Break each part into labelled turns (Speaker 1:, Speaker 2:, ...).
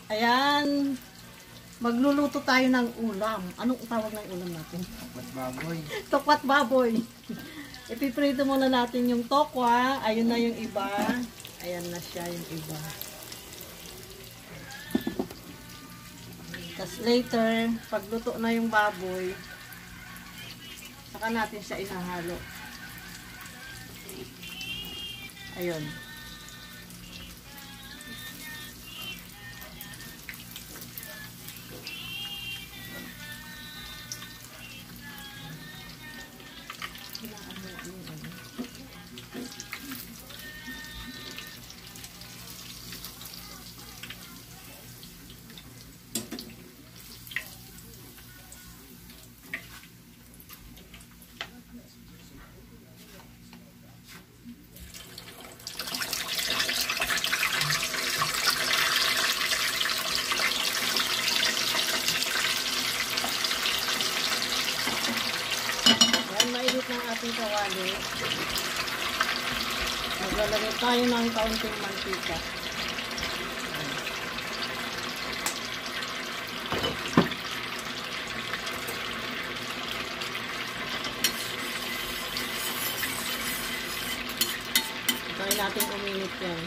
Speaker 1: Ayan. Magluluto tayo ng ulam. Anong tawag ng ulam natin?
Speaker 2: Tokwat baboy.
Speaker 1: Tokwat baboy. Ipiprito muna natin yung tokwa. Ayun na yung iba. Ayan na siya yung iba. Tapos later, pagluto na yung baboy, saka natin siya inahalo. Ayun. Ng ating kawali, maglalagay tayo ng kaunting mantika. Try natin uminit yan.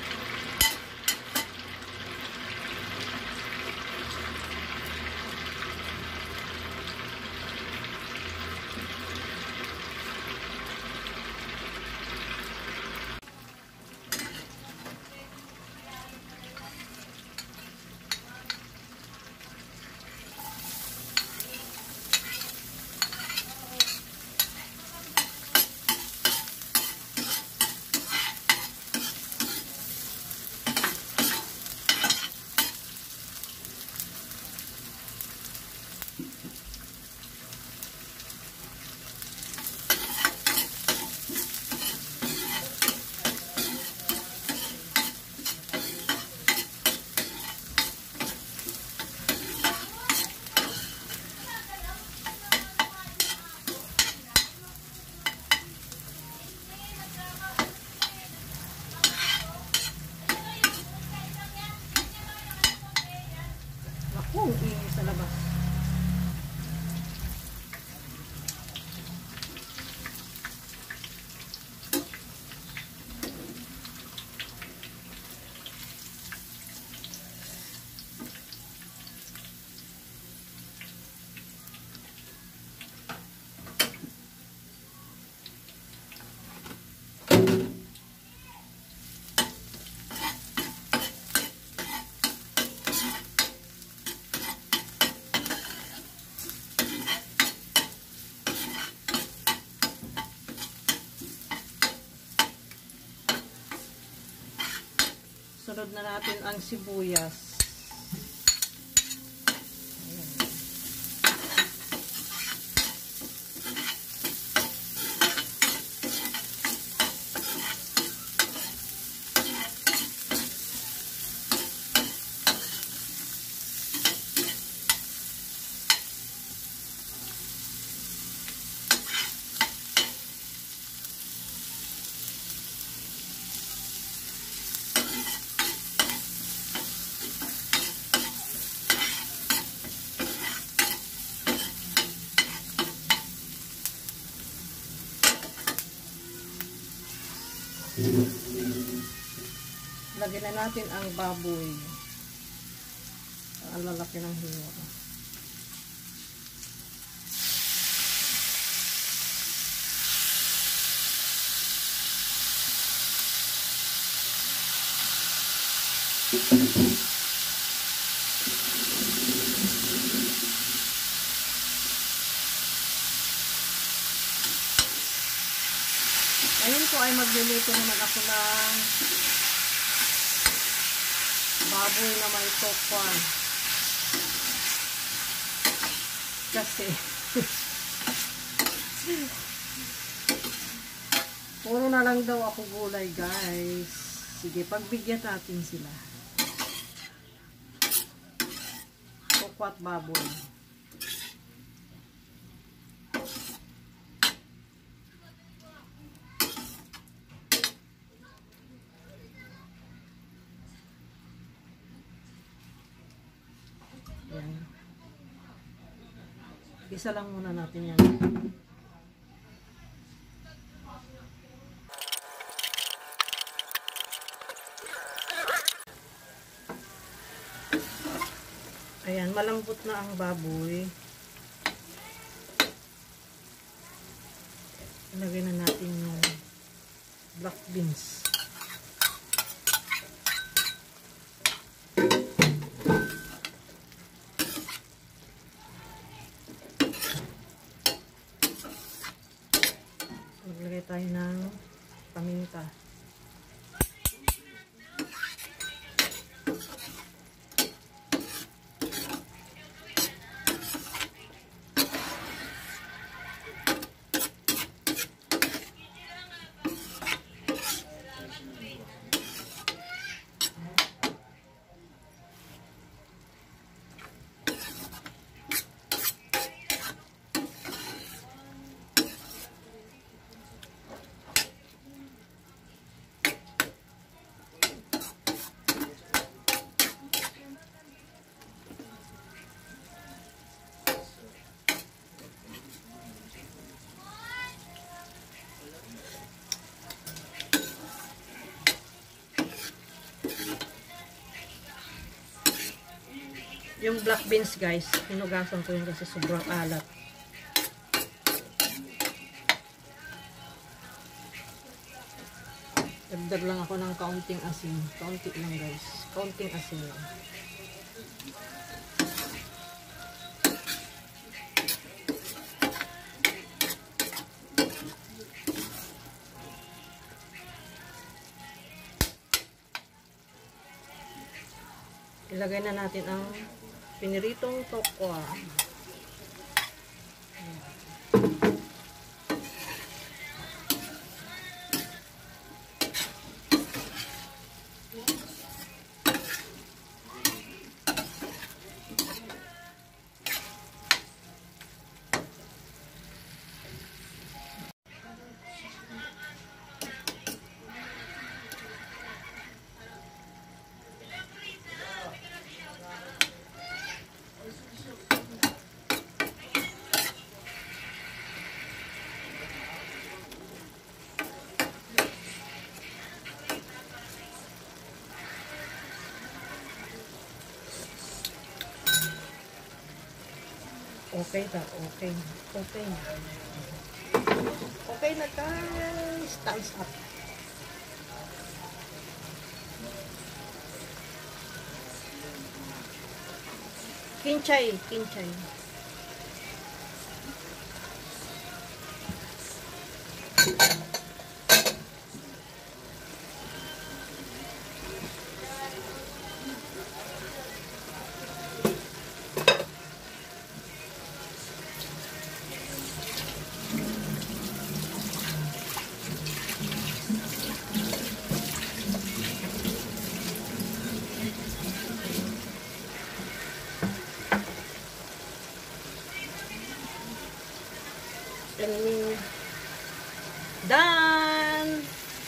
Speaker 1: Ang ingay sa labas. Sunod na natin ang sibuyas. Lagyan na natin ang baboy. Ang lalaki ng hiwa. Ngayon po ay magluluto naman ako ng baboy na may tokwa. Kasi puro na lang daw ako gulay, guys. Sige, pagbigyan natin sila. Tokwa at baboy. Isa lang muna natin yan. Ayan, malambot na ang baboy. Ilagay na natin yung black beans. Maglagay tayo ng paminta. Yung black beans guys, hinugasan ko yun kasi sobrang alat. Dagdag lang ako ng kaunting asin. Kaunti lang guys. Kaunting asin lang. Ilagay na natin ang piniritong tokwa. Okay na, okay. Okay na. Okay na guys. Thumbs up. Kinchay, kinchay. Done!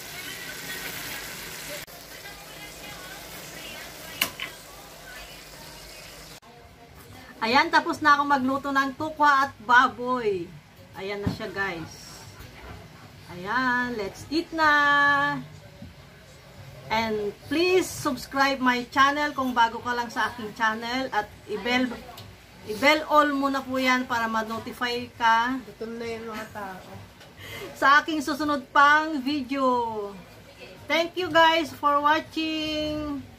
Speaker 1: Ayan, tapos na akong magluto ng tukwa at baboy. Ayan na siya guys. Ayan, let's eat na! And please subscribe my channel kung bago ka lang sa aking channel at i-bell all muna po yan para ma-notify ka.
Speaker 2: Gutom na yung mga tao.
Speaker 1: Sa aking susunod pang video. Thank you guys for watching.